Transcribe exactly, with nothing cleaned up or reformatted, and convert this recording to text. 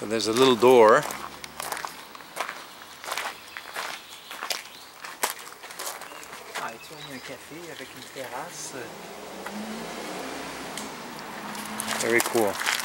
So there's a little door. Ah, et tu vois, il y a un café avec une terrasse. Very cool.